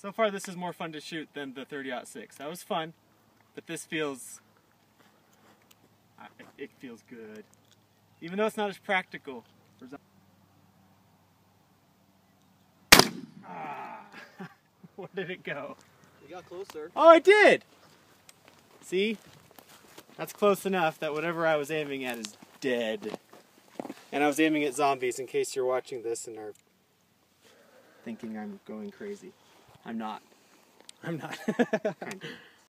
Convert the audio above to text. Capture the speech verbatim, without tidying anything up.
So far this is more fun to shoot than the thirty aught six. That was fun, but this feels, it feels good. Even though it's not as practical. Ah, where did it go? You got closer. Oh, I did! See? That's close enough that whatever I was aiming at is dead. And I was aiming at zombies, in case you're watching this and are thinking I'm going crazy. I'm not. I'm not. Kind of.